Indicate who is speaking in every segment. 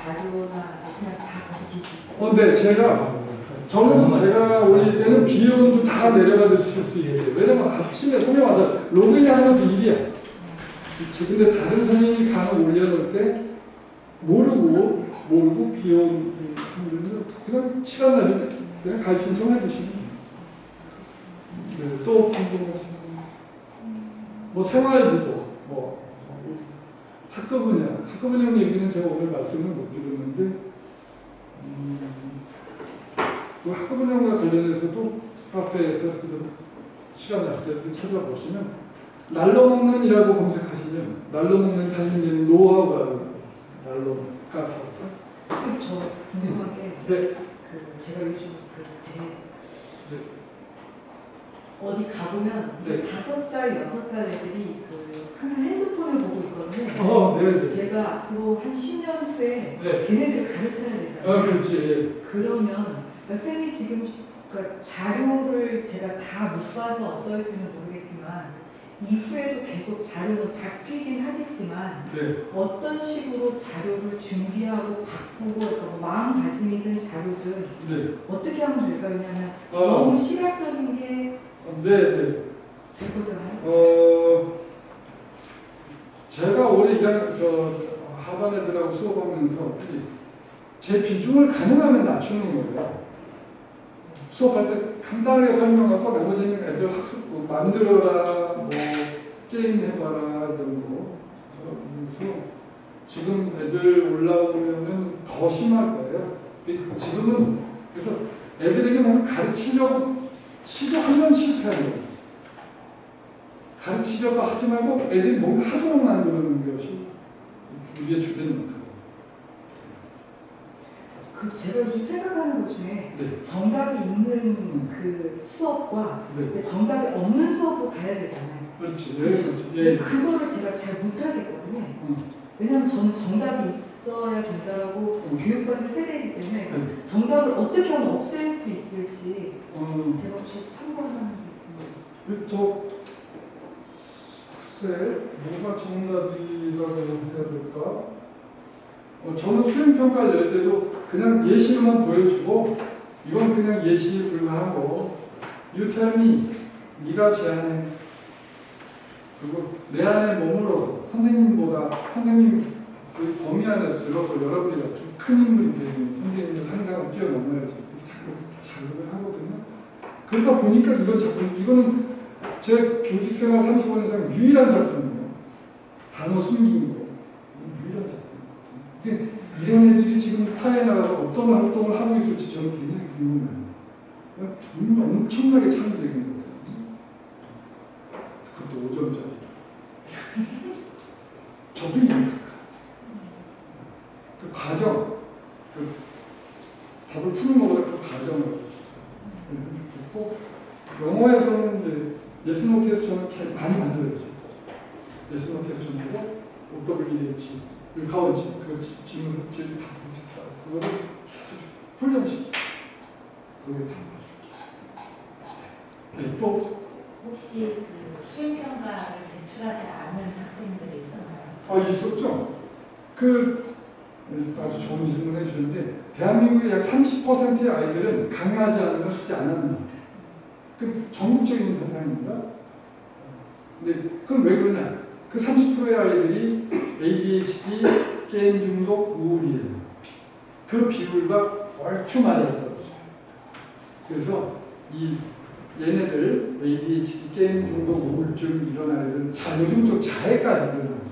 Speaker 1: 자료나 그냥 다 가서 볼 수 있어요?
Speaker 2: 네, 제가 올릴 때는 비용도 다 내려가 줄 수 있게. 왜냐면 아침에 손님 와서 로그인하는 게 일이야. 근데 다른 선생님이 간혹 올려놓을 때 모르고 비용 그냥 시간 나실 때 그냥 가입 신청해 주시면. 네, 또 궁금하신 뭐 생활지도, 뭐 학급 운영 얘기는 제가 오늘 말씀을 못 드렸는데, 그 학급 운영과 관련해서도 카페에서 시간 나실 때 찾아보시면 날로 먹는이라고 검색하시면 날로 먹는 다니는 노하우가 날로 카페.
Speaker 1: 저 궁금한 게
Speaker 2: 네.
Speaker 1: 제가 요즘
Speaker 2: 네.
Speaker 1: 어디 가보면
Speaker 2: 네.
Speaker 1: 5살, 6살 애들이 항상 핸드폰을 보고 있거든요.
Speaker 2: 네.
Speaker 1: 제가 앞으로 한 10년 후에
Speaker 2: 네.
Speaker 1: 걔네들을 가르쳐야 되잖아요.
Speaker 2: 그렇지.
Speaker 1: 그러면 쌤이 지금 자료를 제가 다 못 봐서 어떨지는 모르겠지만 이후에도 계속 자료는 바뀌긴 하겠지만
Speaker 2: 네.
Speaker 1: 어떤 식으로 자료를 준비하고 바꾸고 마음가짐이든 자료든
Speaker 2: 네.
Speaker 1: 어떻게 하면 될까요? 왜냐하면 너무 시각적인 게 될 거잖아요.
Speaker 2: 제가 올해 하반 애들하고 수업하면서 제 비중을 가능하면 낮추는 거예요. 수업할 때 간단하게 설명하고 나머지는 애들 학습 만들어라, 뭐 게임 해봐라 이런 거. 그래서 지금 애들 올라오면은 더 심할 거예요. 지금은 그래서 애들에게 뭔가 가르치려고 시도하면 실패하는 거예요. 가르치려고 하지 말고 애들이 뭔가 하도록 만드는 것이 우리의 주제입니다.
Speaker 1: 제가 요즘 생각하는 것 중에
Speaker 2: 네.
Speaker 1: 정답이 있는 그 수업과
Speaker 2: 네.
Speaker 1: 정답이 없는 수업도 가야 되잖아요.
Speaker 2: 그렇지.
Speaker 1: 근데 그거를 제가 잘 못하겠거든요. 왜냐하면 저는 정답이 있어야 된다라고 교육받은 세대이기 때문에 정답을 어떻게 하면 없앨 수 있을지 제가 혹시 참고하는 게 있습니다.
Speaker 2: 글쎄, 뭐가 정답이라고 해야 될까? 저는 수행평가를 낼 때도 그냥 예시로만 보여주고 이건 그냥 예시에 불과하고 You tell me, 네가 제안해. 그리고 내 안에 머물러서 선생님 그 범위 안에 들어서 여러분이 좀 큰 인물이 되는 선생님을 한강을 뛰어넘어야지 자극을 하거든요. 그러다 보니까 이거는 제 교직생활 35년 이상 유일한 작품이에요. 단어 숨기는 거. 유일한 작품. 이런 애들이 지금 사회에 나가서 어떤 활동을 하고 있을지 저는 굉장히 궁금해요. 정말 엄청나게 창의적인 거예요. 그것도 5점짜리. 저도 이해할까. 그 과정, 답을 푸는 것보다 그 과정을 좋겠고, 영어에서는 이제 예스노 퀘스천을 많이 만들어야죠. 예스노 퀘스천하고 OWH, 가원지, 그 질문 합체를 다 보겠다. 그거를 계속 훈련시키고, 그걸 다 봐줄게. 네, 또
Speaker 3: 혹시 수행평가를 제출하지 않는 학생들이 있었나요?
Speaker 2: 있었죠. 아주 좋은 질문을 해주셨는데, 대한민국의 약 30%의 아이들은 강요하지 않으면 숙제 안 합니다. 그 전국적인 현상입니다. 근데 그럼 왜 그러냐? 그 30%의 아이들이 ADHD, 게임 중독, 우울이에요. 그 비율과 얼추 맞아떨어져요. 그래서 얘네들 ADHD, 게임 중독, 우울증 이런 아이들은 요즘 또 자해까지 일어납니다.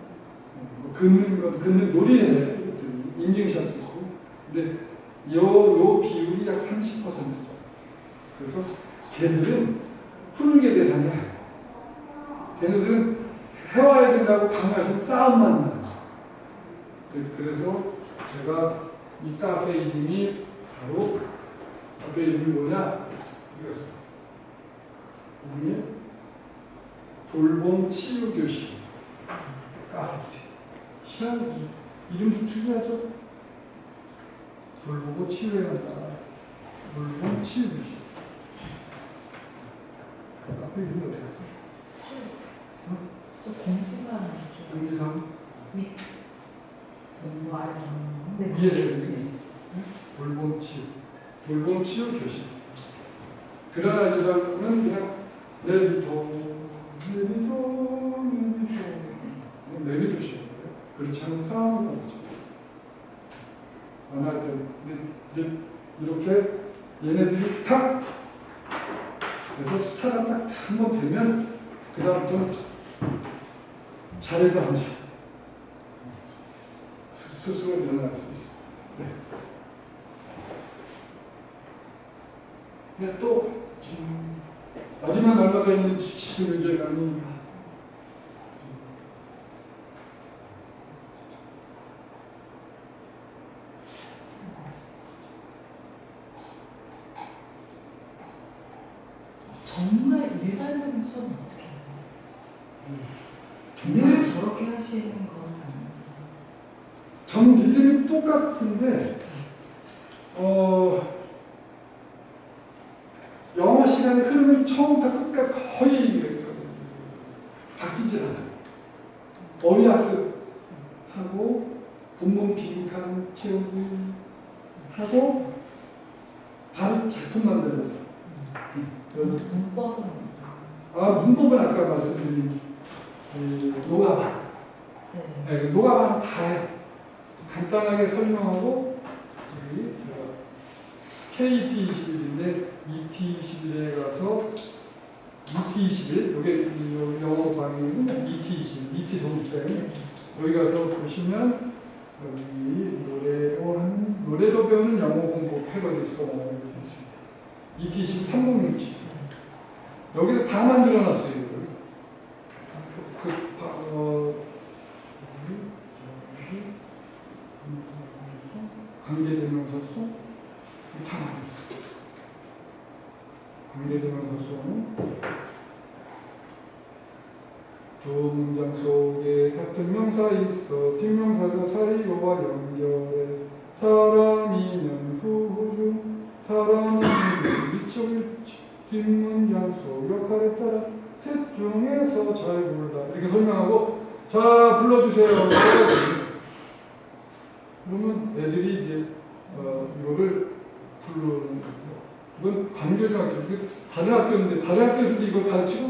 Speaker 2: 긋는 놀이네. 인증샷 찍고. 근데 요 비율이 약 30%죠. 그래서 걔들은 훈계 대상이 아니에요. 걔네들은 해와야 된다고 강요하시면 싸움만 나요. 그래서 제가 이 카페 이름이 바로 카페 이름이 뭐냐? 이거였어요. 이름이 돌봄 치유교실 카페. 이름 좀 특이하죠? 돌보고 치유해야 한다. 돌봄 치유교실. 카페 이름이 어떻게 하죠?
Speaker 1: 공지만 해주죠.
Speaker 2: 공지사항?
Speaker 1: 뭐 아래 네.
Speaker 2: 이해되겠니? 돌봄치유 교실. 그런 아이들하고는 그냥 내비둬 시는 거예요. 그렇지 않은 상황을 보죠. 안 할 때 이렇게 얘네들이 탁 그래서 스타가 딱 한 번 되면 그 다음부터는 자리에도 앉아 스스로 일어날 수 있어요. 네. 근데 또 다리만 날아가 있는 지키신 문제가 아닌가.
Speaker 1: 정말 일반적인 수업은 어떻게 하세요? 늘 저렇게 하시는 건 아니에요?
Speaker 2: 전 리듬이 똑같은데 영어 시간이 흐르면 처음부터 끝까지 거의 바뀌질 않아요. 어휘 학습하고 본문 비극하는 채우기 하고 바로 작품 만들어요.
Speaker 1: 문법은
Speaker 2: 문법은 아까 말씀드린 노가바. 네, 노가바는 다 해. 간단하게 설명하고 여기 KT21인데 ET21에 가서 ET21 여기 영어 방향은 ET21 ET 동사예요. 여기 가서 보시면 여기 노래로 배우는 영어 공부 패러디스가 나오고 있습니다. ET21 3067 여기서 다 만들어놨어요. 이걸. 관계대명사소 다 만들었어요. 관계대명사소는 두 문장 속에 같은 명사 있어 뒷명사가 사이와 연결해 사람이면 후중 사람은 위치를 뒷문장 속 역할에 따라 셋 중에서 잘 부르다 이렇게 설명하고 자 불러주세요. 그러면 애들이 이제 이거를 부르는 거예요. 이건 광교중학교, 다른 학교인데 다른 학교에서도 이걸 가르치고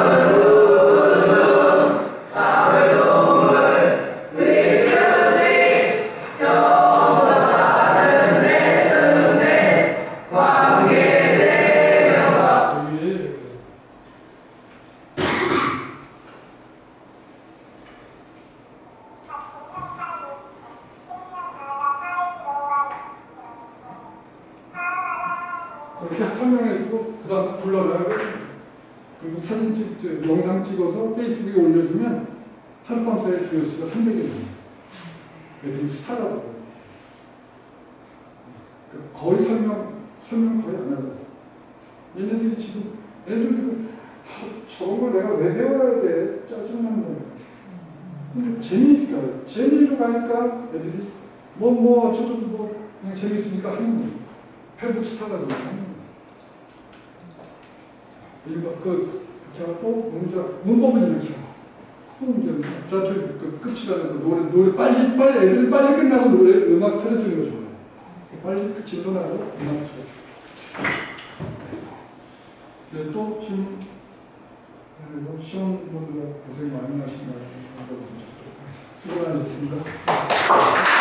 Speaker 2: 이렇게 설명해주고 그 다음 불러놔요. 그리고 사진 영상 찍어서 페이스북에 올려주면 하룻밤 사이에 조회수가 300이 됩니다. 애들이 스타라고. 거의 설명 거의 안 하거든요. 얘네들이 지금 애들도 저런 걸 내가 왜 배워야 돼? 짜증난다. 근데 재미로 가니까 애들이 저도 그냥 재밌으니까 하는 거예요. 페북 스타가 되는 거예요. 제가 또 문법은 이렇게 하고 끝이라는 노래 빨리 애들이 빨리 끝나고 음악 틀어주는 거 좋아요. 빨리 진도나고 음악 틀어주고. 그래서 또 지금 시험 분들 고생 많이 하신 것 같아요. 수고 많으셨습니다.